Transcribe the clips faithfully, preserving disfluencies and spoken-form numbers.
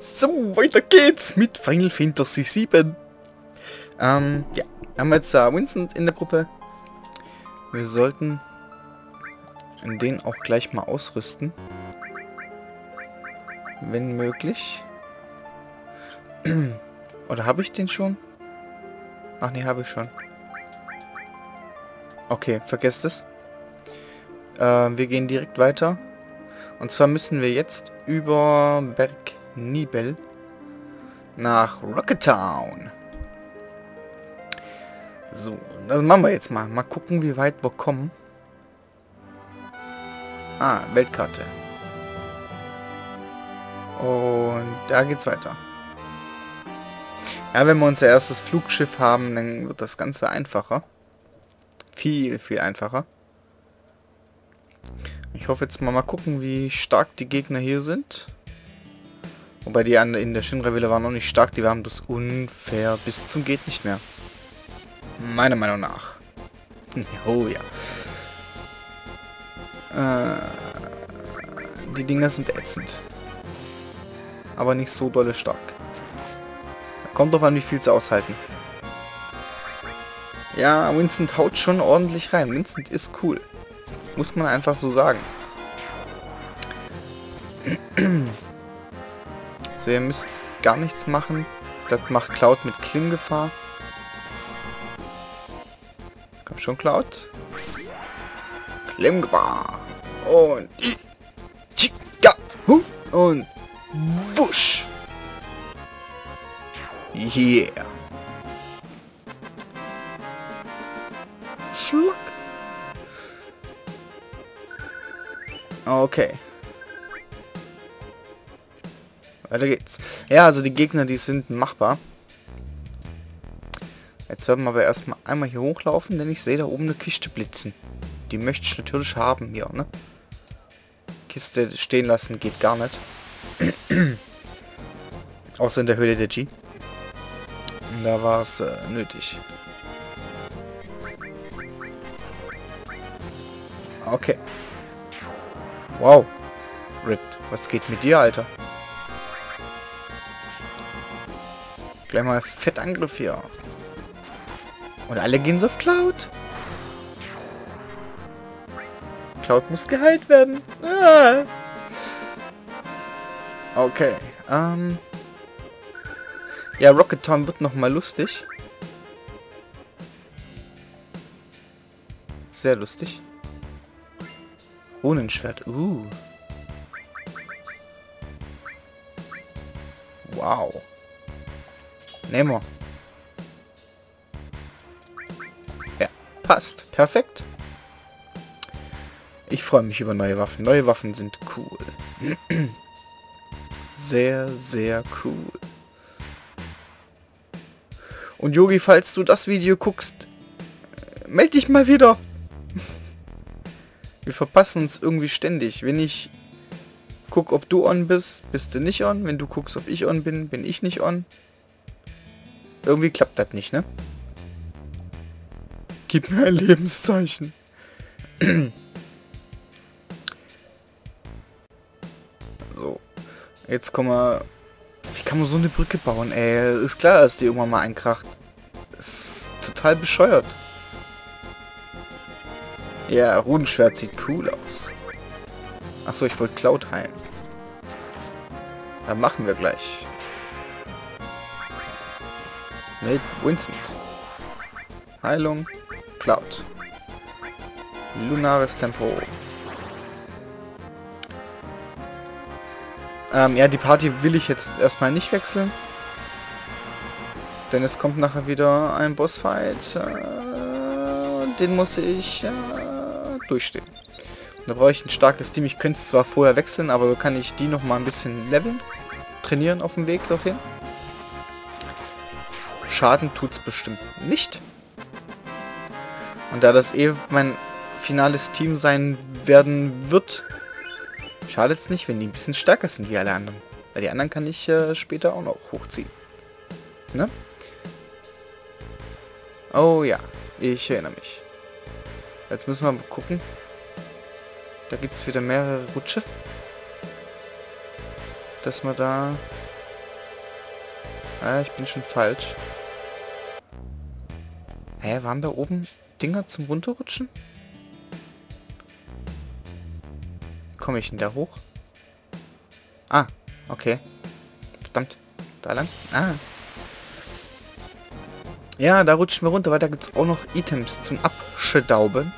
So, weiter geht's mit Final Fantasy sieben. Ähm, ja, haben wir jetzt uh, Vincent in der Gruppe. Wir sollten den auch gleich mal ausrüsten. Wenn möglich. Oder habe ich den schon? Ach nee, habe ich schon. Okay, vergesst es. Äh, wir gehen direkt weiter. Und zwar müssen wir jetzt über Berg Nibel nach Rocket Town. So, das machen wir jetzt mal. Mal gucken, wie weit wir kommen. Ah, Weltkarte. Und da geht's weiter. Ja, wenn wir unser erstes Flugschiff haben, dann wird das Ganze einfacher. Viel, viel einfacher. Ich hoffe jetzt mal mal gucken, wie stark die Gegner hier sind. Wobei die an in der Shinra-Welle waren noch nicht stark, die waren bloß unfair bis zum geht nicht mehr. Meiner Meinung nach. Oh ja. Äh, die Dinger sind ätzend. Aber nicht so dolle stark. Kommt drauf an, wie viel sie aushalten. Ja, Vincent haut schon ordentlich rein. Vincent ist cool. Muss man einfach so sagen. So, ihr müsst gar nichts machen. Das macht Cloud mit Klimmgefahr. Komm schon, Cloud. Klimmgefahr. Und... Und... Wusch. Yeah. Schluck. Okay. Weiter geht's. Ja, also die Gegner, die sind machbar. Jetzt werden wir aber erstmal einmal hier hochlaufen, denn ich sehe da oben eine Kiste blitzen. Die möchte ich natürlich haben hier, ne? Kiste stehen lassen geht gar nicht. Außer in der Höhle der G. Und da war es äh, nötig. Okay. Wow. Red, was geht mit dir, Alter? Gleich mal Fettangriff hier. Und alle gehen auf Cloud. Cloud muss geheilt werden. Ah. Okay. Ähm. Ja, Rocket Town wird nochmal lustig. Sehr lustig. Runenschwert. Uh. Wow. Nehmen wir. Ja, passt. Perfekt. Ich freue mich über neue Waffen. Neue Waffen sind cool. Sehr, sehr cool. Und Yogi, falls du das Video guckst, melde dich mal wieder. Wir verpassen uns irgendwie ständig. Wenn ich guck, ob du on bist, bist du nicht on. Wenn du guckst, ob ich on bin, bin ich nicht on. Irgendwie klappt das nicht, ne? Gib mir ein Lebenszeichen. So. Jetzt kommen wir... Wie kann man so eine Brücke bauen, ey? Ist klar, dass die irgendwann mal einkracht. Das ist total bescheuert. Ja, Runenschwert sieht cool aus. Achso, ich wollte Cloud heilen. Dann machen wir gleich. Mit Vincent. Heilung. Cloud. Lunares Tempo. Ähm, ja, die Party will ich jetzt erstmal nicht wechseln. Denn es kommt nachher wieder ein Bossfight. Äh, den muss ich äh, durchstehen. Da brauche ich ein starkes Team. Ich könnte es zwar vorher wechseln, aber kann ich die noch mal ein bisschen leveln. Trainieren auf dem Weg dorthin. Schaden tut's bestimmt nicht. Und da das eh mein finales Team sein werden wird, schadet es nicht, wenn die ein bisschen stärker sind wie alle anderen. Weil die anderen kann ich äh, später auch noch hochziehen. Ne? Oh ja, ich erinnere mich. Jetzt müssen wir mal gucken. Da gibt es wieder mehrere Rutsche. Dass wir da Ah, ich bin schon falsch. Hä, waren da oben Dinger zum Runterrutschen? Komme ich denn da hoch? Ah, okay. Verdammt. Da lang? Ah. Ja, da rutschen wir runter, weil da gibt es auch noch Items zum Abschedauben.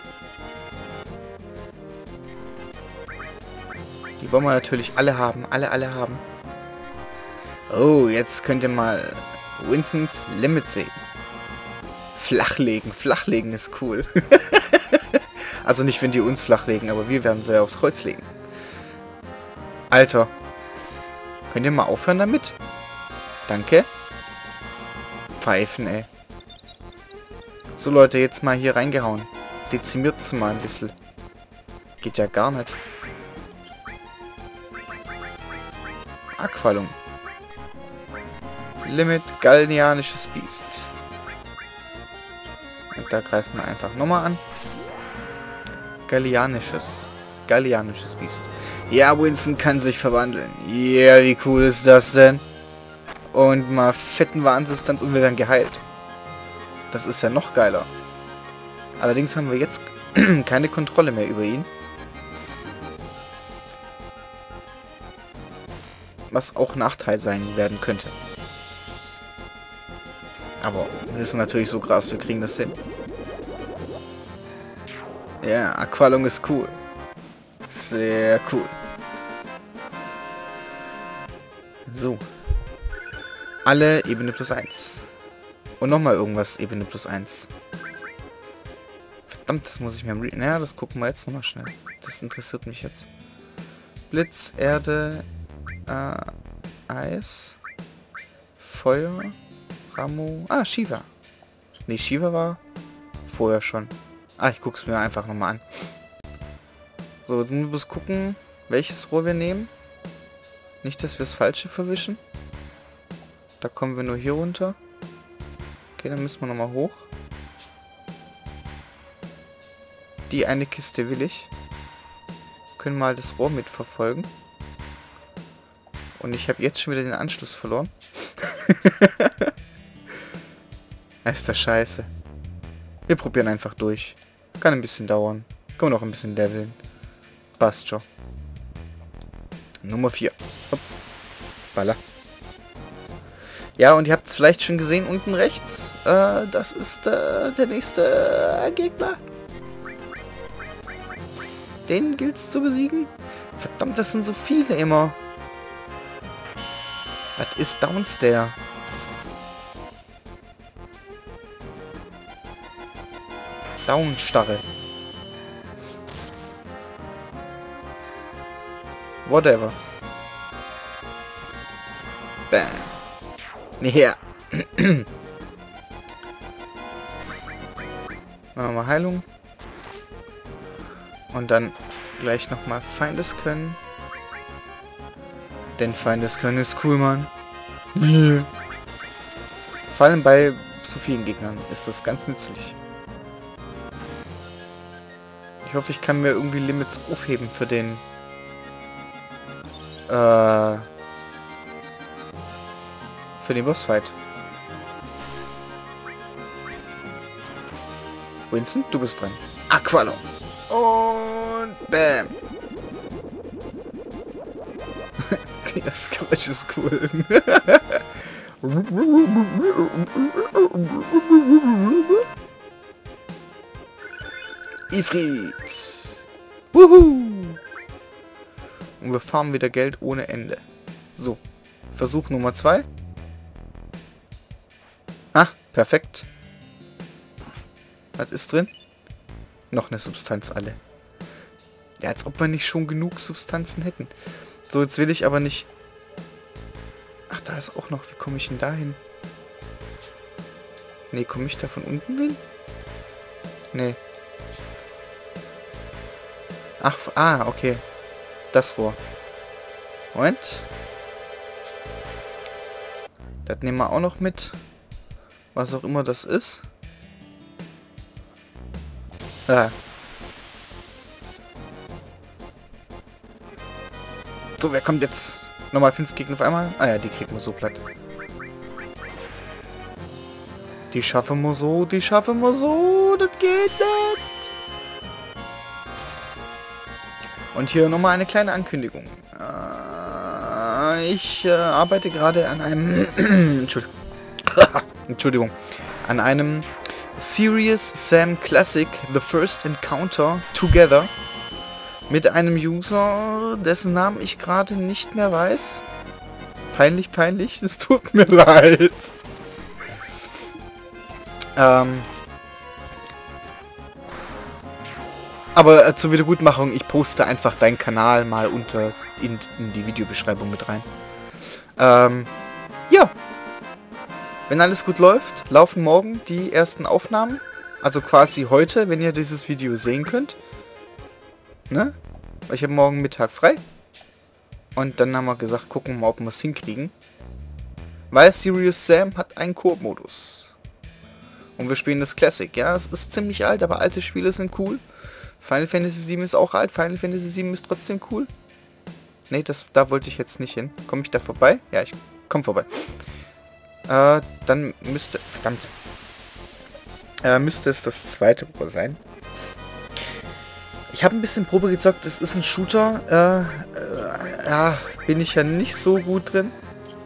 Die wollen wir natürlich alle haben. Alle, alle haben. Oh, jetzt könnt ihr mal Winston's Limit sehen. Flachlegen. Flachlegen ist cool. Also nicht, wenn die uns flachlegen, aber wir werden sie aufs Kreuz legen. Alter. Könnt ihr mal aufhören damit? Danke. Pfeifen, ey. So, Leute, jetzt mal hier reingehauen. Dezimiert es mal ein bisschen. Geht ja gar nicht. Aqualung. Limit, Gallianisches Biest. Und da greifen wir einfach nochmal an. Gallianisches. Gallianisches Biest. Ja, Winston kann sich verwandeln. Ja, yeah, wie cool ist das denn? Und mal fetten Warnsistanz und wir werden geheilt. Das ist ja noch geiler. Allerdings haben wir jetzt keine Kontrolle mehr über ihn. Was auch Nachteil sein werden könnte. Aber wir sind natürlich so krass, wir kriegen das hin. Ja, Aqualung ist cool. Sehr cool. So. Alle Ebene plus eins. Und nochmal irgendwas Ebene plus eins. Verdammt, das muss ich mir am... Naja, das gucken wir jetzt nochmal schnell. Das interessiert mich jetzt. Blitz, Erde, äh, Eis, Feuer, Ramo... Ah, Shiva. Nee, Shiva war vorher schon. Ah, ich guck's mir einfach nochmal an. So, jetzt müssen wir bloß gucken, welches Rohr wir nehmen. Nicht, dass wir das Falsche verwischen. Da kommen wir nur hier runter. Okay, dann müssen wir nochmal hoch. Die eine Kiste will ich. Können mal das Rohr mitverfolgen. Und ich habe jetzt schon wieder den Anschluss verloren. Das ist das scheiße. Wir probieren einfach durch. Kann ein bisschen dauern. Können wir noch ein bisschen leveln. Passt schon. Nummer vier. Hopp. Baller. Ja, und ihr habt es vielleicht schon gesehen, unten rechts. Äh, das ist äh, der nächste äh, Gegner. Den gilt es zu besiegen. Verdammt, das sind so viele immer. Was ist Downstairs? Downstarre. Whatever. Bam. Ja. Machen wir mal Heilung. Und dann gleich nochmal Feindeskönnen. Denn Feindeskönnen ist cool, Mann. Yeah. Vor allem bei so vielen Gegnern ist das ganz nützlich. Ich hoffe, ich kann mir irgendwie Limits aufheben für den... Äh... Für den Bossfight. Winston, du bist dran. Aqualung. Und bam. Das Geräusch ist cool. Ifrit. Wuhu. Und wir farmen wieder Geld ohne Ende. So. Versuch Nummer zwei. Ah, perfekt. Was ist drin? Noch eine Substanz alle. Ja, als ob wir nicht schon genug Substanzen hätten. So, jetzt will ich aber nicht... Ach, da ist auch noch... Wie komme ich denn da hin? Nee, komme ich da von unten hin? Nee. Ach, ah, okay. Das Rohr. Moment. Das nehmen wir auch noch mit. Was auch immer das ist. Ah. So, wer kommt jetzt? Nochmal fünf Gegner auf einmal? Ah ja, die kriegen wir so platt. Die schaffen wir so, die schaffen wir so, das geht nicht. Und hier nochmal eine kleine Ankündigung. Äh, ich äh, arbeite gerade an einem... Entschuldigung. Entschuldigung. An einem Serious Sam Classic The First Encounter Together mit einem User, dessen Namen ich gerade nicht mehr weiß. Peinlich, peinlich. Es tut mir leid. Ähm... Aber äh, zur Wiedergutmachung, ich poste einfach deinen Kanal mal unter in, in die Videobeschreibung mit rein. Ähm, ja. Wenn alles gut läuft, laufen morgen die ersten Aufnahmen. Also quasi heute, wenn ihr dieses Video sehen könnt. Ne? Weil ich habe morgen Mittag frei. Und dann haben wir gesagt, gucken wir mal, ob wir es hinkriegen. Weil Serious Sam hat einen Koop-Modus. Und wir spielen das Classic. Ja, es ist ziemlich alt, aber alte Spiele sind cool. Final Fantasy sieben ist auch alt. Final Fantasy sieben ist trotzdem cool. Ne, das, da wollte ich jetzt nicht hin. Komme ich da vorbei? Ja, ich komme vorbei. Äh, dann müsste... Verdammt. Äh, müsste es das zweite Probe sein. Ich habe ein bisschen Probe gezockt. Es ist ein Shooter. Äh, äh, ja, bin ich ja nicht so gut drin.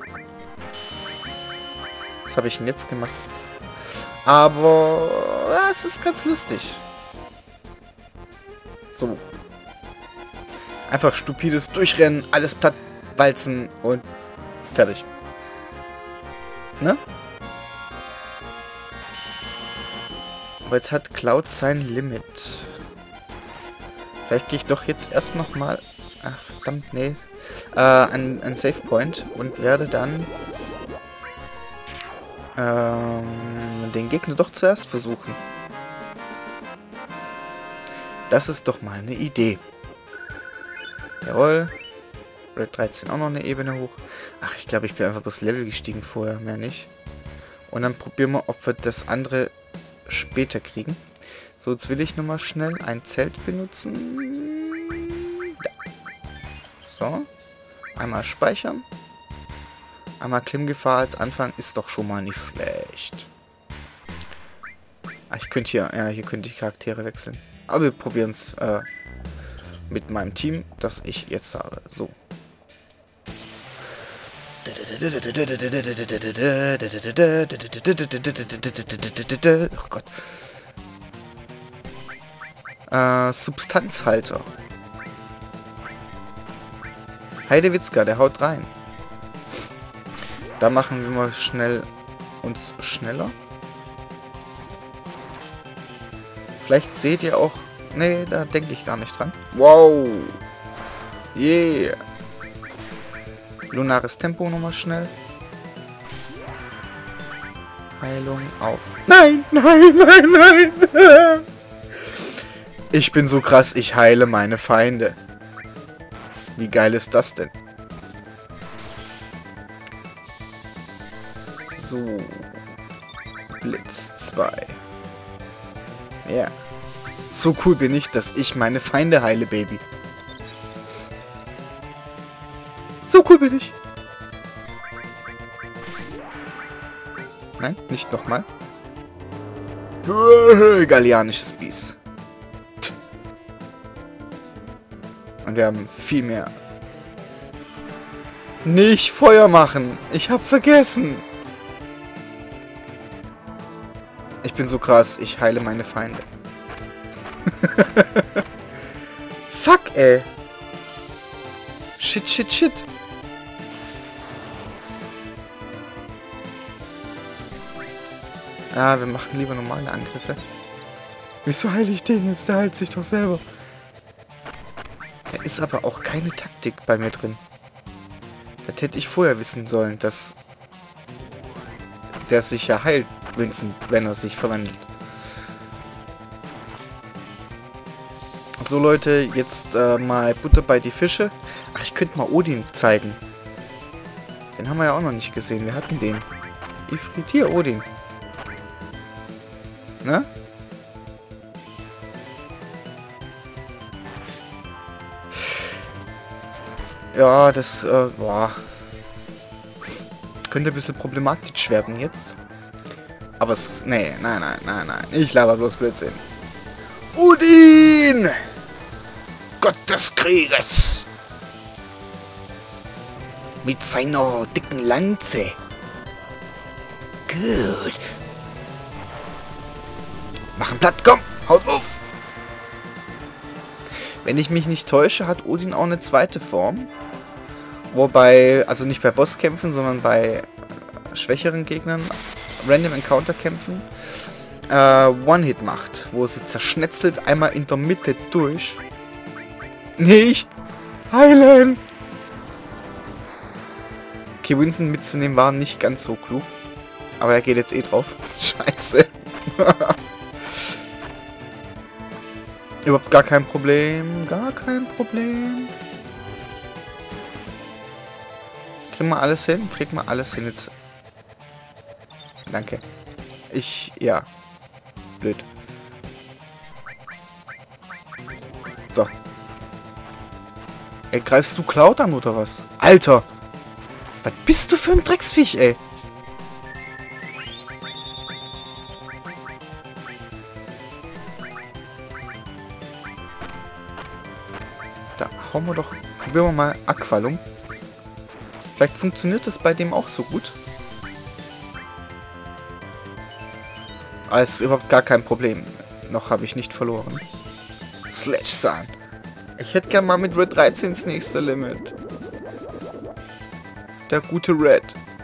Was habe ich denn jetzt gemacht? Aber... Ja, es ist ganz lustig. So. Einfach stupides Durchrennen, alles platt walzen und fertig. Ne? Aber jetzt hat Cloud sein Limit. Vielleicht gehe ich doch jetzt erst nochmal... Ach, verdammt, nee. Äh, an, an Save Point und werde dann... Ähm, den Gegner doch zuerst versuchen. Das ist doch mal eine Idee. Jawohl. Red dreizehn auch noch eine Ebene hoch. Ach, ich glaube, ich bin einfach bloß Level gestiegen vorher, mehr nicht. Und dann probieren wir, ob wir das andere später kriegen. So, jetzt will ich nochmal schnell ein Zelt benutzen. Da. So. Einmal speichern. Einmal Klimmgefahr als Anfang ist doch schon mal nicht schlecht. Ah, ich könnte hier, ja, hier könnte ich Charaktere wechseln. Aber wir probieren es äh, mit meinem Team, das ich jetzt habe. So. Oh Gott. Äh, Substanzhalter. Heidewitzka, der haut rein. Da machen wir mal schnell uns schneller. Vielleicht seht ihr auch... Nee, da denke ich gar nicht dran. Wow. Yeah. Lunares Tempo nochmal schnell. Heilung auf. Nein, nein, nein, nein. Ich bin so krass, ich heile meine Feinde. Wie geil ist das denn? So. Blitz zwei. Ja. So cool bin ich, dass ich meine Feinde heile, Baby. So cool bin ich. Nein, nicht nochmal. Gallianisches Biest. Und wir haben viel mehr. Nicht Feuer machen. Ich hab vergessen. Ich bin so krass. Ich heile meine Feinde. Fuck, ey. Shit, shit, shit. Ah, wir machen lieber normale Angriffe. Wieso heile ich den jetzt? Der heilt sich doch selber. Da ist aber auch keine Taktik bei mir drin. Das hätte ich vorher wissen sollen, dass der sich ja heilt, Vincent, wenn er sich verwandelt. So Leute, jetzt äh, mal Butter bei die Fische. Ach, ich könnte mal Odin zeigen. Den haben wir ja auch noch nicht gesehen. Wir hatten den. Ifrit, hier, Odin. Ne? Ja, das äh, boah. Könnte ein bisschen problematisch werden jetzt. Aber es... Nee, nein, nein, nein, nein. Ich laber bloß Blödsinn. Odin! Gott des Krieges! Mit seiner dicken Lanze. Gut. Machen platt, komm! Haut auf! Wenn ich mich nicht täusche, hat Odin auch eine zweite Form. Wobei, also nicht bei Bosskämpfen, sondern bei schwächeren Gegnern, Random Encounter Kämpfen, äh, One-Hit macht, wo sie zerschnetzelt einmal in der Mitte durch. Nicht heilen! Okay, Winston mitzunehmen war nicht ganz so klug. Aber er geht jetzt eh drauf. Scheiße. Überhaupt gar kein Problem. Gar kein Problem. Kriegen wir alles hin? Kriegen wir alles hin jetzt. Danke. Ich, ja. Blöd. So. Ey, greifst du Cloud an oder was? Alter! Was bist du für ein Drecksviech, ey? Da hauen wir doch... Probieren wir mal Aqualung. Vielleicht funktioniert das bei dem auch so gut. Aber es ist überhaupt gar kein Problem. Noch habe ich nicht verloren. Sledge Sun. Ich hätte gern mal mit Red dreizehn ins nächste Limit. Der gute Red.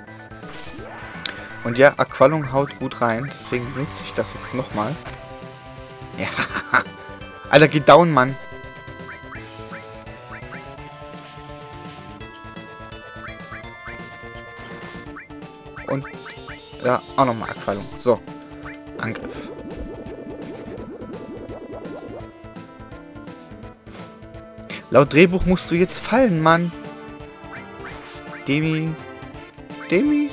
Und ja, Aqualung haut gut rein. Deswegen benutze ich das jetzt nochmal. Ja. Alter, geh down, Mann. Und ja, auch nochmal Aqualung. So. Angriff. Laut Drehbuch musst du jetzt fallen, Mann. Demi. Demi.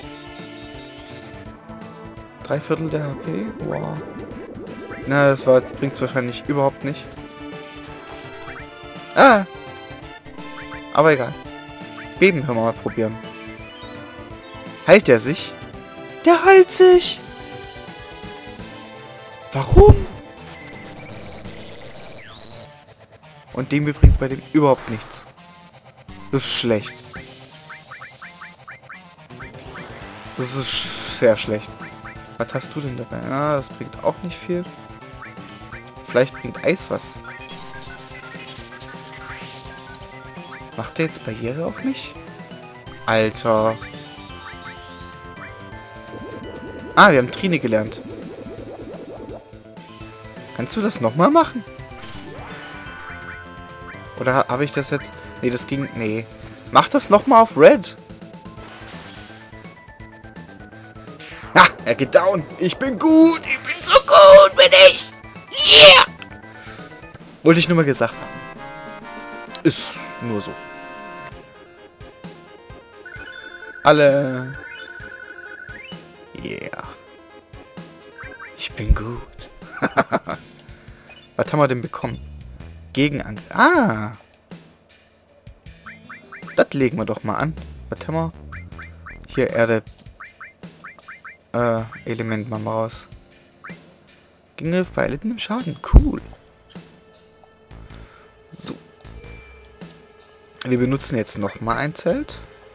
Drei Viertel der H P. Wow. Na, das war, bringt es wahrscheinlich überhaupt nicht. Ah. Aber egal. Beben können wir mal probieren. Heilt er sich? Der heilt sich! Warum? Und dem bringt bei dem überhaupt nichts. Das ist schlecht. Das ist sehr schlecht. Was hast du denn dabei? Ah, das bringt auch nicht viel. Vielleicht bringt Eis was. Macht der jetzt Barriere auf mich? Alter. Ah, wir haben Trine gelernt. Kannst du das nochmal machen? Oder ha habe ich das jetzt... Nee, das ging... Nee. Mach das nochmal auf Red. Ah, er geht down. Ich bin gut. Ich bin so gut, bin ich. Yeah. Wollte ich nur mal gesagt haben. Ist nur so. Alle... Yeah. Ich bin gut. Was haben wir denn bekommen? Gegenangriff. Ah! Das legen wir doch mal an. Was haben wir? Hier Erde. Äh, Element machen wir raus. Gegenangriff bei erlittenem Schaden. Cool. So. Wir benutzen jetzt noch mal ein Zelt.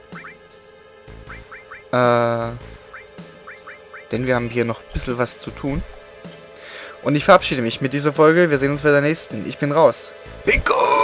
Äh... Denn wir haben hier noch ein bisschen was zu tun. Und ich verabschiede mich mit dieser Folge. Wir sehen uns bei der nächsten. Ich bin raus. Bin gut!